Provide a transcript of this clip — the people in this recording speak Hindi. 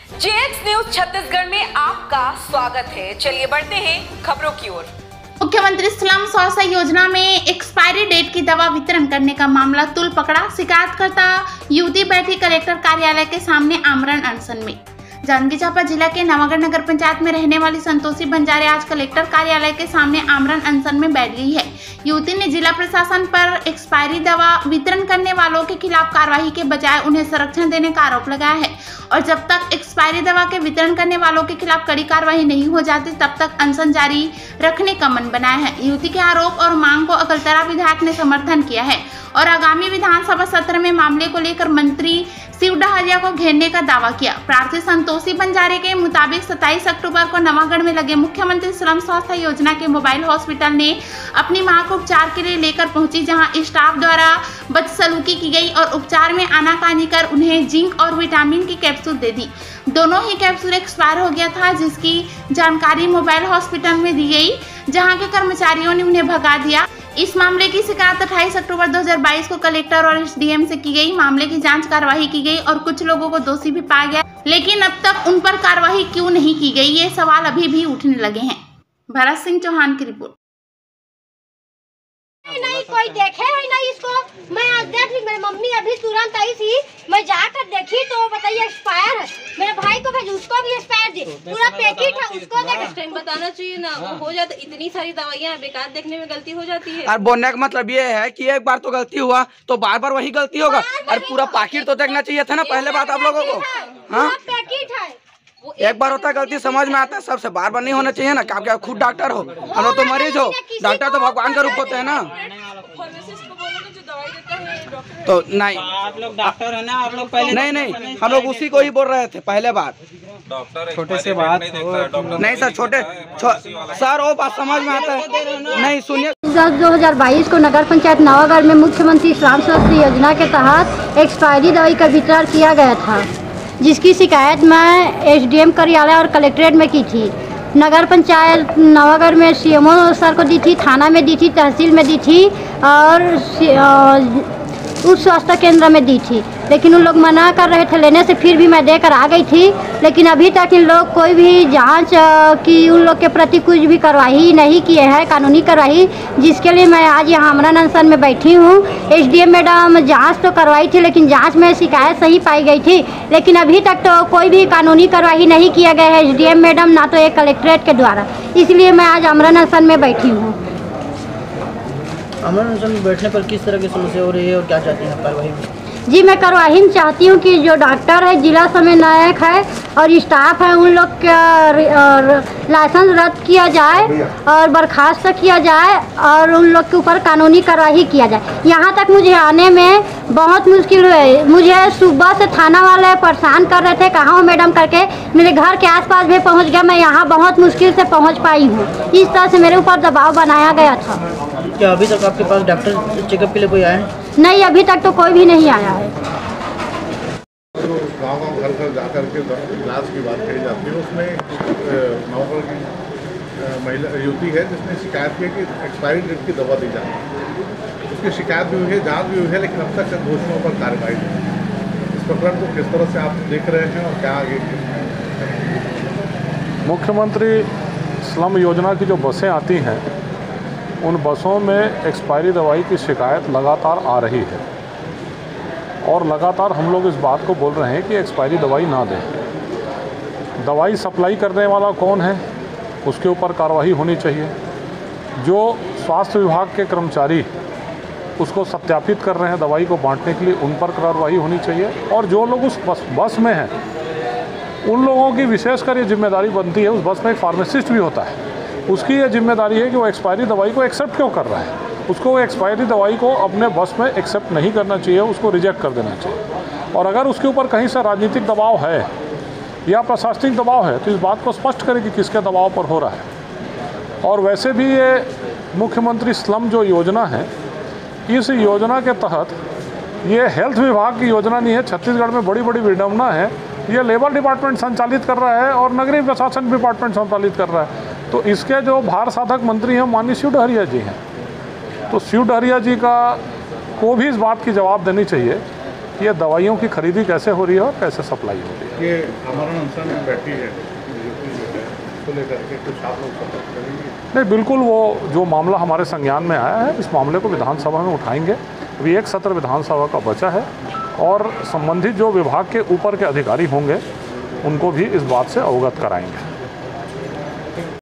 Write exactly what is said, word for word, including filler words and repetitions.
जेएक्स न्यूज छत्तीसगढ़ में आपका स्वागत है। चलिए बढ़ते हैं खबरों की ओर। मुख्यमंत्री स्लम स्वास्थ्य योजना में एक्सपायरी डेट की दवा वितरण करने का मामला तुल पकड़ा। शिकायतकर्ता युवती बैठी कलेक्टर कार्यालय के सामने आमरण अनशन में। जांजगीर चांपा जिला के नवागढ़ नगर पंचायत में रहने वाली संतोषी बंजारे आज कलेक्टर कार्यालय के सामने आमरण अनशन में बैठ गई है। युवती ने जिला प्रशासन पर एक्सपायरी दवा वितरण करने वालों के खिलाफ कार्रवाई के बजाय उन्हें संरक्षण देने का आरोप लगाया है और जब तक एक्सपायरी दवा के वितरण करने वालों के खिलाफ कड़ी कार्रवाई नहीं हो जाती तब तक अनशन जारी रखने का मन बनाया है। युवती के आरोप और मांग को अकलतरा विधायक ने समर्थन किया है और आगामी विधानसभा सत्र में मामले को लेकर मंत्री शिव डहरिया को घेरने का दावा किया। प्रार्थी संतोषी बंजारे के मुताबिक सत्ताईस अक्टूबर को नवागढ़ में लगे मुख्यमंत्री स्लम स्वास्थ्य योजना के मोबाइल हॉस्पिटल ने अपनी मां को उपचार के लिए लेकर पहुंची, जहां स्टाफ द्वारा बदसलूकी की गई और उपचार में आनाकानी कर उन्हें जिंक और विटामिन की कैप्सूल दे दी। दोनों ही कैप्सूल एक्सपायर हो गया था, जिसकी जानकारी मोबाइल हॉस्पिटल में दी गई, जहां के कर्मचारियों ने उन्हें भगा दिया। इस मामले की शिकायत अट्ठाईस अक्टूबर दो हज़ार बाईस को कलेक्टर और एसडीएम से की गई। मामले की जांच कार्रवाई की गई और कुछ लोगों को दोषी भी पाया गया, लेकिन अब तक उन पर कार्रवाई क्यों नहीं की गई, ये सवाल अभी भी उठने लगे हैं। भरत सिंह चौहान की रिपोर्ट। नहीं कोई देखे है ना इसको। मैं आज देख ली, मेरी मम्मी अभी तुरंत आई थी, मैं जाकर देखी तो बताइए एक्सपायर है। मेरे भाई को भेज, उसको भी एक्सपायर दे, पूरा पैकेट है, उसको देख। टाइम बताना चाहिए ना, हो जाता। इतनी सारी दवाइयाँ बेकार देखने में गलती हो जाती है। और बोलने का मतलब ये है कि एक बार तो गलती हुआ तो बार बार वही गलती होगा। और पूरा पैकेट तो देखना चाहिए था ना पहले बात आप लोगों को। हाँ पैकेट है, एक बार होता है गलती, समझ में आता है, सबसे बार बार नहीं होना चाहिए ना। क्या क्या खुद डॉक्टर हो, हम लोग तो मरीज हो, डॉक्टर तो भगवान का रूप होते हैं ना। तो नहीं आप लोग डॉक्टर है ना, आप लोग पहले नहीं नहीं हम लोग उसी को ही बोल रहे थे पहले बात। छोटे से बात नहीं सर, छोटे सर वो बात समझ में आता है। नहीं सुनिए, दो हज़ार बाईस को नगर पंचायत नवागढ़ में मुख्यमंत्री स्लम स्वास्थ्य योजना के तहत एक्सपायरी दवाई का वितरण किया गया था, जिसकी शिकायत मैं एसडीएम कार्यालय और कलेक्ट्रेट में की थी। नगर पंचायत नवागढ़ में सीएमओ सर को दी थी, थाना में दी थी, तहसील में दी थी और उप स्वास्थ्य केंद्र में दी थी, लेकिन उन लोग मना कर रहे थे लेने से। फिर भी मैं देकर आ गई थी, लेकिन अभी तक इन लोग कोई भी जांच की उन लोग के प्रति कुछ भी कार्रवाई नहीं किए हैं, कानूनी कार्रवाई, जिसके लिए मैं आज यहाँ आमरण अनशन में बैठी हूँ। एसडीएम मैडम जांच तो करवाई थी, लेकिन जांच में शिकायत सही पाई गई थी, लेकिन अभी तक तो कोई भी कानूनी कार्रवाई नहीं किया गया है एसडीएम मैडम, ना तो एक कलेक्ट्रेट के द्वारा। इसलिए मैं आज आमरण अनशन में बैठी हूँ। आमरण अनशन में बैठने पर किस तरह की समस्या हो रही है और क्या चाहती हैं कार्रवाई में? जी मैं कार्रवाई में चाहती हूँ कि जो डॉक्टर है, जिला समय नायक है और स्टाफ है, उन लोग का लाइसेंस रद्द किया जाए और बर्खास्त किया जाए और उन लोग के ऊपर कानूनी कार्रवाई किया जाए। यहाँ तक मुझे आने में बहुत मुश्किल हुई। मुझे सुबह से थाना वाले परेशान कर रहे थे, कहाँ हो मैडम करके। मेरे घर के आसपास भी पहुँच गया, मैं यहाँ बहुत मुश्किल से पहुँच पाई हूँ। इस तरह से मेरे ऊपर दबाव बनाया गया था। क्या अभी तक आपके पास डॉक्टर चेकअप के लिए कोई आया है? नहीं, अभी तक तो कोई भी नहीं आया है। तो गाँव गाँव घर घर जाकर के इलाज की बात कही जाती है, उसमें नवागढ़ की महिला युवती है जिसने शिकायत की कि एक्सपायरी डेट की दवा दी जाती है। उसकी शिकायत भी हुई है, जाँच भी हुई है, लेकिन अब तक दोषियों पर कार्रवाई नहीं। इस प्रकरण को किस तरह से आप देख रहे हैं और क्या आगे? मुख्यमंत्री स्लम योजना की जो बसें आती हैं, उन बसों में एक्सपायरी दवाई की शिकायत लगातार आ रही है और लगातार हम लोग इस बात को बोल रहे हैं कि एक्सपायरी दवाई ना दें। दवाई सप्लाई करने वाला कौन है, उसके ऊपर कार्रवाई होनी चाहिए। जो स्वास्थ्य विभाग के कर्मचारी उसको सत्यापित कर रहे हैं दवाई को बांटने के लिए, उन पर कार्रवाई होनी चाहिए। और जो लोग उस बस बस में हैं, उन लोगों की विशेषकर ये जिम्मेदारी बनती है। उस बस में एक फार्मासिस्ट भी होता है, उसकी ये जिम्मेदारी है कि वो एक्सपायरी दवाई को एक्सेप्ट क्यों कर रहा है। उसको वो एक्सपायरी दवाई को अपने बस में एक्सेप्ट नहीं करना चाहिए, उसको रिजेक्ट कर देना चाहिए। और अगर उसके ऊपर कहीं से राजनीतिक दबाव है या प्रशासनिक दबाव है तो इस बात को स्पष्ट करें कि किसके दबाव पर हो रहा है। और वैसे भी ये मुख्यमंत्री स्लम जो योजना है, इस योजना के तहत ये हेल्थ विभाग की योजना नहीं है। छत्तीसगढ़ में बड़ी बड़ी विडम्बना है, ये लेबर डिपार्टमेंट संचालित कर रहा है और नगरीय प्रशासन डिपार्टमेंट संचालित कर रहा है। तो इसके जो भार साधक मंत्री हैं माननीय शिव डहरिया जी हैं, तो शिव डहरिया जी का को भी इस बात की जवाब देनी चाहिए कि ये दवाइयों की खरीदी कैसे हो रही है और कैसे सप्लाई हो रही है। ये आमरण अनशन में बैठी है को लेकर के कुछ आप लोग सपोर्ट करेंगे? नहीं, बिल्कुल, वो जो मामला हमारे संज्ञान में आया है इस मामले को विधानसभा में उठाएंगे। अभी एक सत्र विधानसभा का बचा है और संबंधित जो विभाग के ऊपर के अधिकारी होंगे उनको भी इस बात से अवगत कराएंगे।